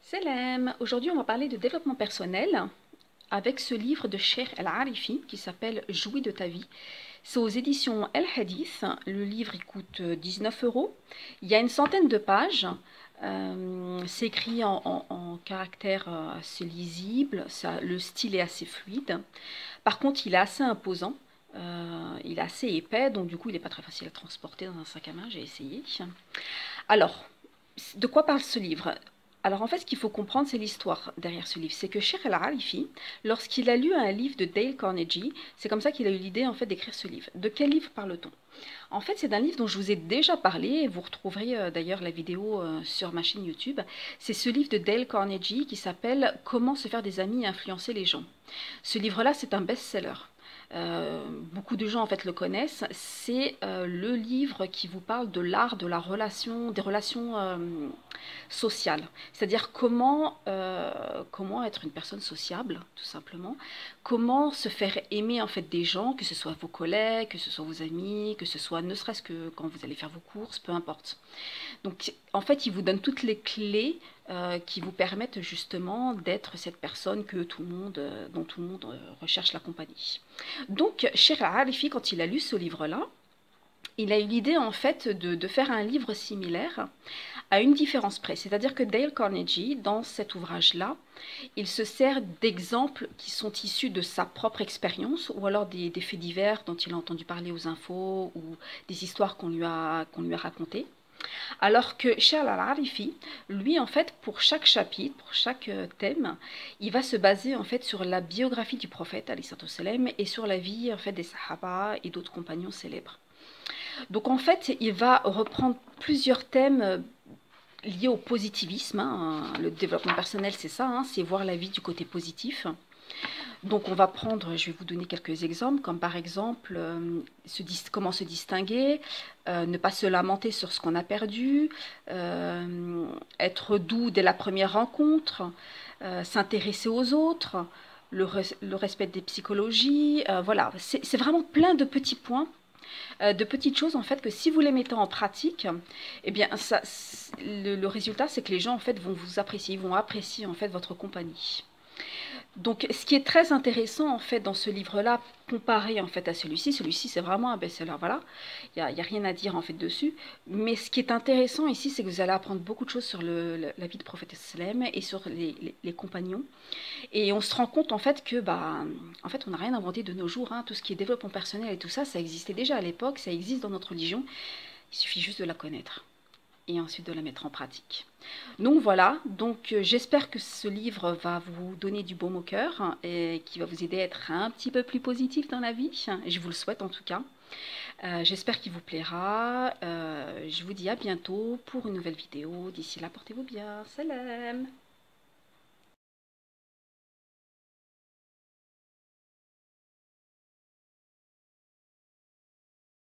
Salam! Aujourd'hui, on va parler de développement personnel avec ce livre de Cheikh El-Arifi qui s'appelle Jouis de ta vie. C'est aux éditions El Hadith. Le livre il coûte 19 euros. Il y a une centaine de pages. C'est écrit en caractères assez lisibles. Le style est assez fluide. Par contre, il est assez imposant. Il est assez épais, donc du coup, il n'est pas très facile à transporter dans un sac à main. J'ai essayé. Alors, de quoi parle ce livre? Alors en fait, ce qu'il faut comprendre, c'est l'histoire derrière ce livre. C'est que Cheikh El-Arifi, lorsqu'il a lu un livre de Dale Carnegie, c'est comme ça qu'il a eu l'idée en fait d'écrire ce livre. De quel livre parle-t-on? En fait, c'est d'un livre dont je vous ai déjà parlé, et vous retrouverez d'ailleurs la vidéo sur ma chaîne YouTube. C'est ce livre de Dale Carnegie qui s'appelle Comment se faire des amis et influencer les gens. Ce livre-là, c'est un best-seller. Beaucoup de gens en fait le connaissent. C'est le livre qui vous parle de l'art de la relation, des relations sociales. C'est-à-dire comment être une personne sociable, tout simplement. Comment se faire aimer en fait des gens, que ce soit vos collègues, que ce soit vos amis, que ce soit ne serait-ce que quand vous allez faire vos courses, peu importe. Donc en fait, il vous donne toutes les clés qui vous permettent justement d'être cette personne que dont tout le monde recherche la compagnie. Donc, Cheikh Arifi, quand il a lu ce livre-là, il a eu l'idée en fait de faire un livre similaire à une différence près. C'est-à-dire que Dale Carnegie, dans cet ouvrage-là, il se sert d'exemples qui sont issus de sa propre expérience ou alors des faits divers dont il a entendu parler aux infos ou des histoires qu'on lui a racontées. Alors que Cheikh Al-Arifi, lui, en fait, pour chaque chapitre, pour chaque thème, il va se baser en fait sur la biographie du prophète, alayhi salam, et sur la vie en fait des Sahaba et d'autres compagnons célèbres. Donc en fait, il va reprendre plusieurs thèmes liés au positivisme. Le développement personnel, c'est ça, c'est voir la vie du côté positif. Donc on va prendre, je vais vous donner quelques exemples, comme par exemple comment se distinguer, ne pas se lamenter sur ce qu'on a perdu, être doux dès la première rencontre, s'intéresser aux autres, le respect des psychologies, voilà, c'est vraiment plein de petits points, de petites choses en fait que si vous les mettez en pratique, eh bien le résultat c'est que les gens en fait vont vous apprécier, ils vont apprécier en fait votre compagnie. Donc, ce qui est très intéressant en fait dans ce livre-là, comparé en fait à celui-ci c'est vraiment un best-seller. Voilà, il y a rien à dire en fait dessus. Mais ce qui est intéressant ici, c'est que vous allez apprendre beaucoup de choses sur la vie de prophète sallam et sur les compagnons. Et on se rend compte en fait que en fait, on n'a rien inventé de nos jours. Tout ce qui est développement personnel et tout ça, ça existait déjà à l'époque, ça existe dans notre religion. Il suffit juste de la connaître et ensuite de la mettre en pratique. Donc voilà, j'espère que ce livre va vous donner du baume au cœur et qui va vous aider à être un petit peu plus positif dans la vie. Je vous le souhaite en tout cas. J'espère qu'il vous plaira. Je vous dis à bientôt pour une nouvelle vidéo. D'ici là, portez-vous bien. Salam!